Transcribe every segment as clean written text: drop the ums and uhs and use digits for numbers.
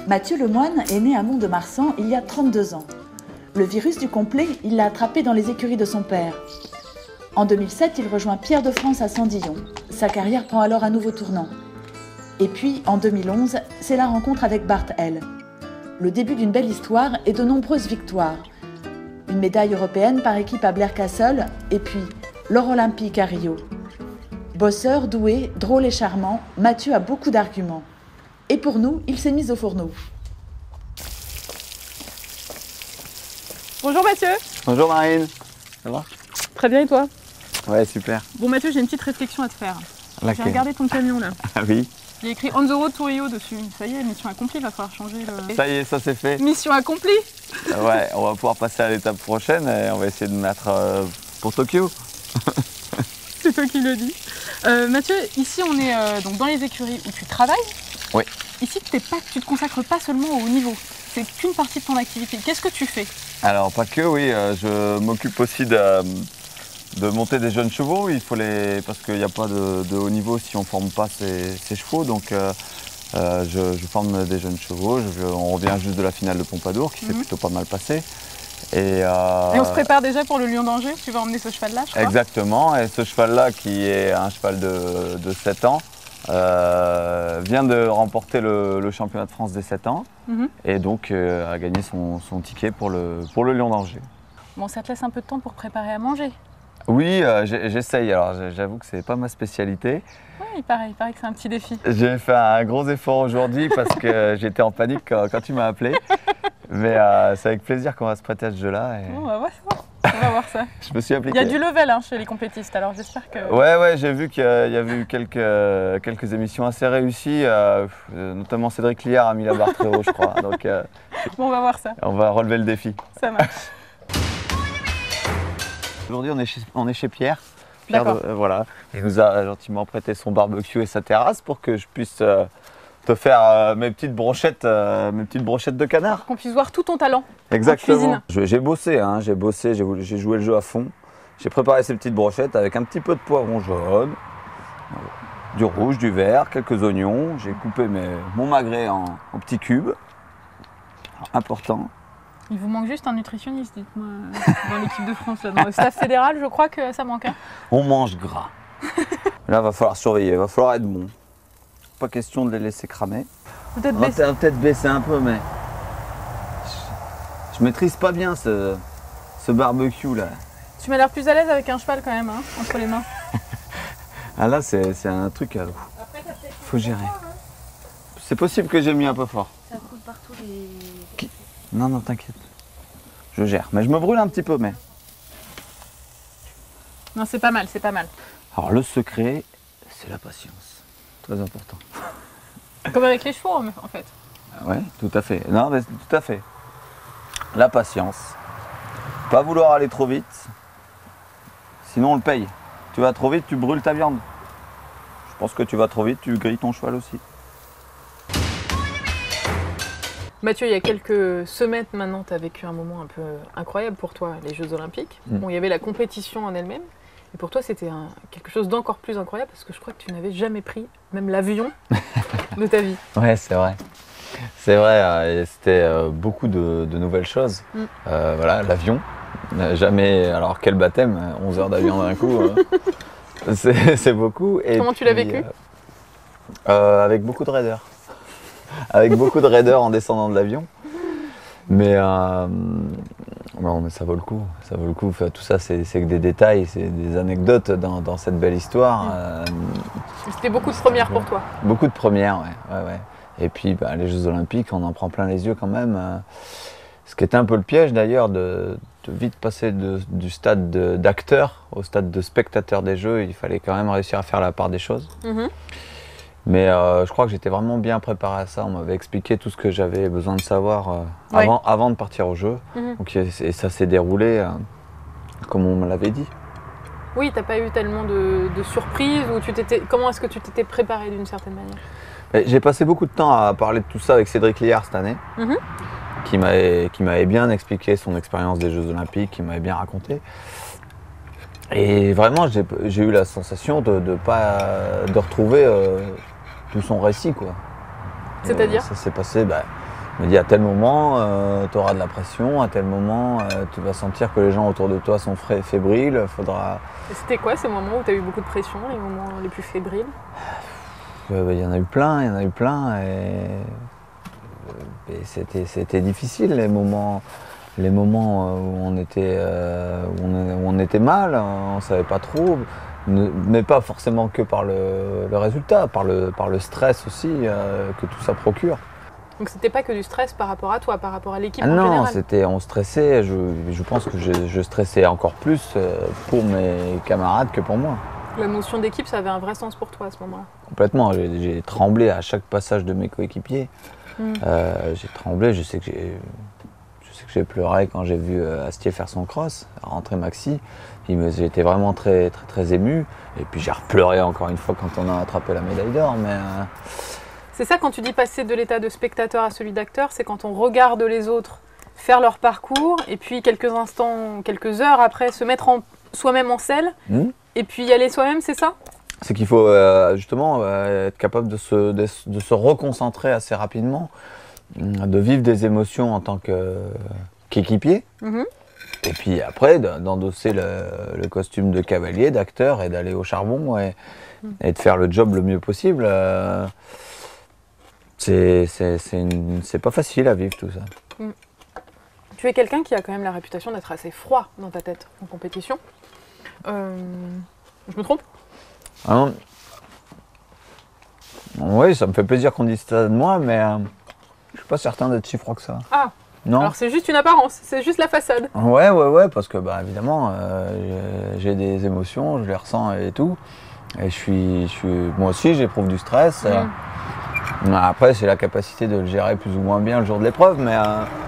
Mathieu Lemoine est né à Mont-de-Marsan il y a 32 ans. Le virus du complet, il l'a attrapé dans les écuries de son père. En 2007, il rejoint Pierre de France à Sandillon. Sa carrière prend alors un nouveau tournant. Et puis, en 2011, c'est la rencontre avec Bart L. Le début d'une belle histoire et de nombreuses victoires. Une médaille européenne par équipe à Blair Castle, et puis l'or olympique à Rio. Bosseur, doué, drôle et charmant, Mathieu a beaucoup d'arguments. Et pour nous, il s'est mis au fourneau. Bonjour Mathieu. Bonjour Marine. Ça va? Très bien et toi? Ouais, super. Bon Mathieu, j'ai une petite réflexion à te faire. J'ai regardé ton camion là. Ah oui. Il y a écrit On the road to Rio dessus. Ça y est, mission accomplie, il va falloir changer le... Ça y est, ça c'est fait. Mission accomplie. Ouais, on va pouvoir passer à l'étape prochaine et on va essayer de mettre pour Tokyo. C'est toi qui le dis. Mathieu, ici on est donc dans les écuries où tu travailles. Oui. Ici, tu ne te consacres pas seulement au haut niveau. C'est qu'une partie de ton activité. Qu'est-ce que tu fais? Alors pas que, oui, je m'occupe aussi de monter des jeunes chevaux. Il faut parce qu'il n'y a pas de haut niveau si on ne forme pas ces chevaux. Donc je forme des jeunes chevaux. On revient juste de la finale de Pompadour qui s'est plutôt pas mal passée. Et on se prépare déjà pour le Lion d'Angers. Tu vas emmener ce cheval-là, je crois. Exactement. Et ce cheval-là, qui est un cheval de 7 ans, vient de remporter le championnat de France des 7 ans et donc a gagné son ticket pour le Lion d'Angers. Bon, ça te laisse un peu de temps pour préparer à manger. Oui, j'essaye. Alors j'avoue que c'est pas ma spécialité. Oui, il paraît que c'est un petit défi. J'ai fait un gros effort aujourd'hui parce que j'étais en panique quand tu m'as appelé. Mais c'est avec plaisir qu'on va se prêter à ce jeu-là. Et... Bon, on va voir ça. On va voir ça. Je me suis appliqué. Il y a du level chez les compétistes, alors j'espère que... Ouais, j'ai vu qu'il y avait eu quelques émissions assez réussies. Notamment Cédric Liard a mis la barre très haut, je crois. Donc, bon, on va voir ça. On va relever le défi. Ça marche. Aujourd'hui, on est chez Pierre. D'accord. Voilà. Il nous a gentiment prêté son barbecue et sa terrasse pour que je puisse te faire mes petites brochettes de canard. Qu'on puisse voir tout ton talent. Exactement. J'ai bossé, j'ai joué le jeu à fond. J'ai préparé ces petites brochettes avec un petit peu de poivron jaune, du rouge, du vert, quelques oignons. J'ai coupé mon magret en petits cubes. Alors, important. Il vous manque juste un nutritionniste, dites-moi, dans l'équipe de France, là, dans le staff fédéral, je crois que ça manque. On mange gras. Là, va falloir surveiller, va falloir être bon. Pas question de les laisser cramer. Peut-être baisser un peu, mais je maîtrise pas bien ce barbecue là. Tu m'as l'air plus à l'aise avec un cheval quand même, hein, entre les mains. Ah là, c'est un truc à... Faut gérer. C'est possible que j'ai mis un peu fort. Ça coule partout les... Non, t'inquiète. Je gère. Mais je me brûle un petit peu, mais... Non, c'est pas mal, c'est pas mal. Alors, le secret, c'est la patience. Très important. Comme avec les chevaux, en fait. Ouais, tout à fait. Non, mais tout à fait. La patience. Pas vouloir aller trop vite. Sinon, on le paye. Tu vas trop vite, tu brûles ta viande. Je pense que tu vas trop vite, tu grilles ton cheval aussi. Mathieu, il y a quelques semaines maintenant, tu as vécu un moment un peu incroyable pour toi, les Jeux Olympiques. Bon, il y avait la compétition en elle-même. Et pour toi, c'était quelque chose d'encore plus incroyable parce que je crois que tu n'avais jamais pris même l'avion de ta vie. Ouais, c'est vrai. C'est vrai, c'était beaucoup de nouvelles choses. Voilà, l'avion. Jamais, alors quel baptême, 11 heures d'avion d'un coup, c'est beaucoup. Et comment tu l'as vécu? Avec beaucoup de raideur. Avec beaucoup de raideur en descendant de l'avion. Mais, non, mais ça vaut le coup. Ça vaut le coup. Tout ça, c'est que des détails, c'est des anecdotes dans cette belle histoire. C'était beaucoup de premières pour toi. Beaucoup de premières, ouais. Et puis les Jeux Olympiques, on en prend plein les yeux quand même. Ce qui était un peu le piège d'ailleurs, de vite passer du stade d'acteur au stade de spectateur des Jeux. Il fallait quand même réussir à faire la part des choses. Mais je crois que j'étais vraiment bien préparé à ça. On m'avait expliqué tout ce que j'avais besoin de savoir avant de partir au jeu. Donc, et ça s'est déroulé comme on me l'avait dit. Oui, t'as pas eu tellement de surprises ou comment est-ce que tu t'étais préparé d'une certaine manière? J'ai passé beaucoup de temps à parler de tout ça avec Cédric Liard cette année, qui m'avait bien expliqué son expérience des Jeux Olympiques, qui m'avait bien raconté. Et vraiment, j'ai eu la sensation de retrouver tout son récit, quoi. C'est-à-dire ça s'est passé me dit à tel moment, tu auras de la pression, à tel moment, tu vas sentir que les gens autour de toi sont fébriles, faudra... Et c'était quoi ces moments où tu as eu beaucoup de pression, les moments les plus fébriles? Il y en a eu plein, et c'était difficile, les moments où on était mal, on ne savait pas trop, mais pas forcément que par le résultat, par le stress aussi que tout ça procure. Donc c'était pas que du stress par rapport à toi, par rapport à l'équipe en Non, général? on stressait, je pense que je stressais encore plus pour mes camarades que pour moi. La notion d'équipe, ça avait un vrai sens pour toi à ce moment-là? Complètement, j'ai tremblé à chaque passage de mes coéquipiers. J'ai tremblé, je sais que j'ai pleuré quand j'ai vu Astier faire son cross, rentrer Maxi. J'ai été vraiment très, très, très ému. Et puis j'ai repleuré encore une fois quand on a attrapé la médaille d'or. C'est ça, quand tu dis passer de l'état de spectateur à celui d'acteur, c'est quand on regarde les autres faire leur parcours et puis quelques instants, quelques heures après se mettre soi-même en selle et puis y aller soi-même, c'est ça? C'est qu'il faut justement être capable de se reconcentrer assez rapidement, de vivre des émotions en tant qu'équipier. Et puis après, d'endosser le costume de cavalier, d'acteur et d'aller au charbon et de faire le job le mieux possible. C'est pas facile à vivre tout ça. Tu es quelqu'un qui a quand même la réputation d'être assez froid dans ta tête en compétition. Je me trompe? Oui, ça me fait plaisir qu'on dise ça de moi, mais je suis pas certain d'être si froid que ça. Ah, non. Alors c'est juste une apparence, c'est juste la façade. Ouais, parce que évidemment, j'ai des émotions, je les ressens et tout. Et moi aussi, j'éprouve du stress. Après, c'est la capacité de le gérer plus ou moins bien le jour de l'épreuve, mais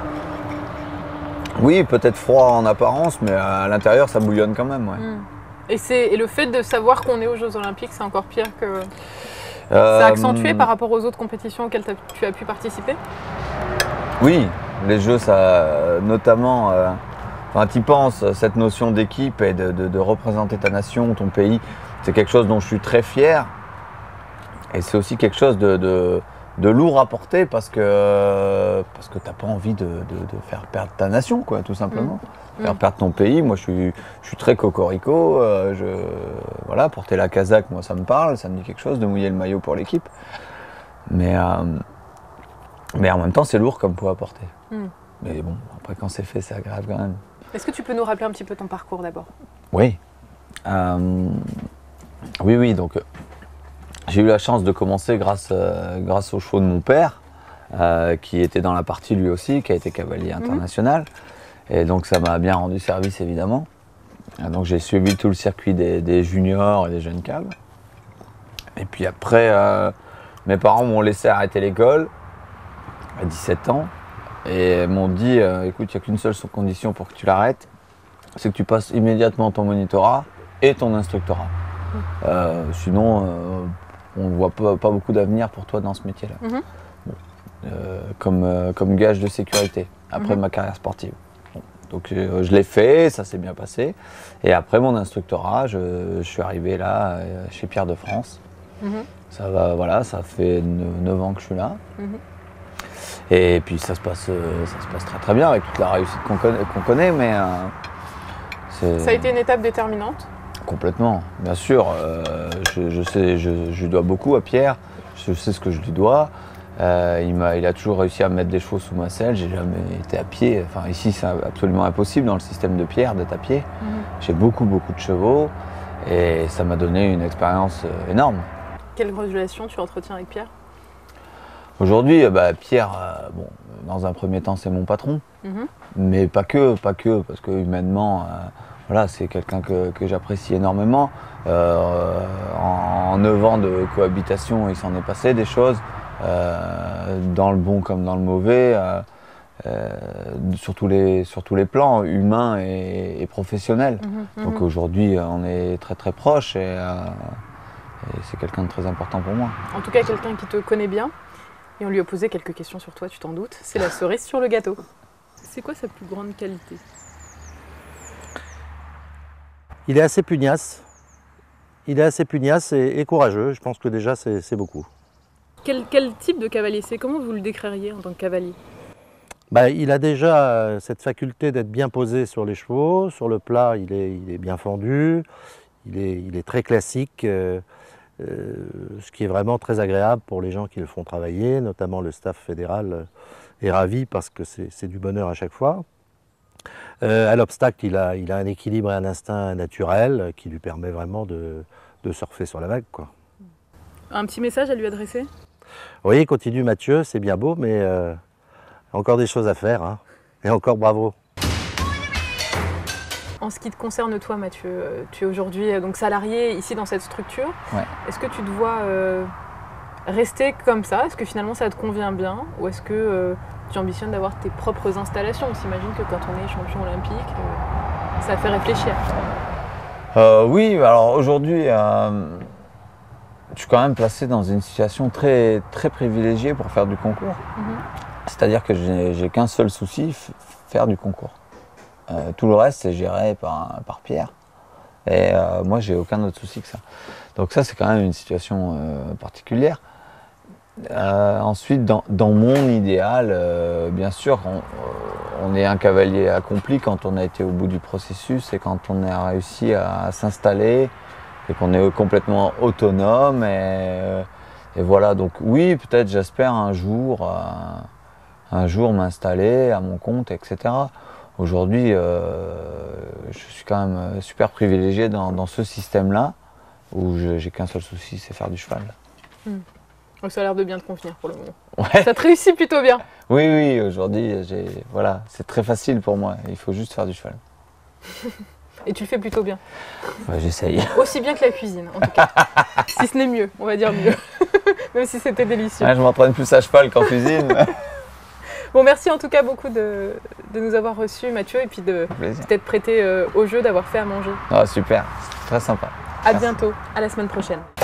oui, peut-être froid en apparence, mais à l'intérieur, ça bouillonne quand même. Ouais. Et le fait de savoir qu'on est aux Jeux Olympiques, c'est encore pire que... C'est accentué par rapport aux autres compétitions auxquelles tu as pu participer? Oui, les Jeux, ça, notamment, tu y penses, cette notion d'équipe et de représenter ta nation, ton pays, c'est quelque chose dont je suis très fier. Et c'est aussi quelque chose de lourd à porter parce que t'as pas envie de faire perdre ta nation, quoi, tout simplement. Faire perdre ton pays. Moi, je suis très cocorico. Voilà, porter la casaque, moi, ça me parle, ça me dit quelque chose de mouiller le maillot pour l'équipe. Mais en même temps, c'est lourd comme poids à porter. Mais bon, après, quand c'est fait, c'est agréable quand même. Est-ce que tu peux nous rappeler un petit peu ton parcours d'abord? Oui. Oui, donc... J'ai eu la chance de commencer grâce aux chevaux de mon père, qui était dans la partie lui aussi, qui a été cavalier international. Et donc ça m'a bien rendu service évidemment. Donc j'ai suivi tout le circuit des juniors et des jeunes caves. Et puis après, mes parents m'ont laissé arrêter l'école à 17 ans et m'ont dit écoute, il n'y a qu'une seule condition pour que tu l'arrêtes, c'est que tu passes immédiatement ton monitorat et ton instructorat. Sinon, on ne voit pas beaucoup d'avenir pour toi dans ce métier-là. Comme gage de sécurité après ma carrière sportive. Donc je l'ai fait, ça s'est bien passé. Et après mon instructorat, je suis arrivé là, chez Pierre de France. Ça fait 9 ans que je suis là. Et puis ça se passe très très bien avec toute la réussite qu'on connaît, mais... Ça a été une étape déterminante? Complètement, bien sûr. Je lui dois beaucoup à Pierre, je sais ce que je lui dois. Il a toujours réussi à mettre des chevaux sous ma selle, j'ai jamais été à pied. Enfin, ici, c'est absolument impossible dans le système de Pierre d'être à pied. J'ai beaucoup de chevaux et ça m'a donné une expérience énorme. Quelle relation tu entretiens avec Pierre? Aujourd'hui, Pierre, dans un premier temps, c'est mon patron, mais pas que, parce que humainement, voilà, c'est quelqu'un que j'apprécie énormément. En 9 ans de cohabitation, il s'en est passé des choses, dans le bon comme dans le mauvais, sur tous les plans, humains et professionnels. Donc aujourd'hui, on est très très proches et c'est quelqu'un de très important pour moi. En tout cas, quelqu'un qui te connaît bien. Et on lui a posé quelques questions sur toi, tu t'en doutes. C'est la cerise sur le gâteau. C'est quoi sa plus grande qualité? Il est assez pugnace. Il est assez pugnace et courageux. Je pense que déjà, c'est beaucoup. Quel type de cavalier c'est? Comment vous le décririez en tant que cavalier? Bah, il a déjà cette faculté d'être bien posé sur les chevaux. Sur le plat, il est bien fendu, il est très classique, ce qui est vraiment très agréable pour les gens qui le font travailler, notamment le staff fédéral est ravi parce que c'est du bonheur à chaque fois. À l'obstacle, il a un équilibre et un instinct naturel qui lui permet vraiment de surfer sur la vague, quoi. Un petit message à lui adresser? Oui, continue Mathieu, c'est bien beau, mais encore des choses à faire, hein. Et encore bravo. En ce qui te concerne toi Mathieu, tu es aujourd'hui donc salarié ici dans cette structure. Ouais. Est-ce que tu te vois rester comme ça? Est-ce que finalement ça te convient bien? Ou est-ce que tu ambitionnes d'avoir tes propres installations? On s'imagine que quand on est champion olympique, ça fait réfléchir. Oui, alors aujourd'hui, je suis quand même placé dans une situation très, très privilégiée pour faire du concours. C'est-à-dire que j'ai qu'un seul souci, faire du concours. Tout le reste, c'est géré par Pierre. Et moi, j'ai aucun autre souci que ça. Donc ça, c'est quand même une situation particulière. Ensuite, dans mon idéal, bien sûr, on est un cavalier accompli quand on a été au bout du processus et quand on a réussi à s'installer et qu'on est complètement autonome. Et voilà, donc oui, peut-être j'espère un jour m'installer à mon compte, etc. Aujourd'hui, je suis quand même super privilégié dans ce système-là où j'ai qu'un seul souci, c'est faire du cheval. Ça a l'air de bien te convenir pour le moment. Ouais. Ça te réussit plutôt bien. Oui, oui, aujourd'hui, voilà, c'est très facile pour moi. Il faut juste faire du cheval. Et tu le fais plutôt bien. Ouais, j'essaye. Aussi bien que la cuisine, en tout cas. Si ce n'est mieux, on va dire mieux. Même si c'était délicieux. Ouais, je m'entraîne plus à cheval qu'en cuisine. Bon, merci en tout cas beaucoup de nous avoir reçus, Mathieu, et puis de t'être prêté au jeu, d'avoir fait à manger. Ah, super, c'est très sympa. À bientôt, à la semaine prochaine.